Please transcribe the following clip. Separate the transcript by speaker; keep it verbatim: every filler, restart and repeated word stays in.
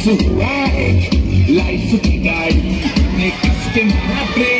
Speaker 1: हुआ है लाइफ की गाड़ी ने कस के मारा ब्रेक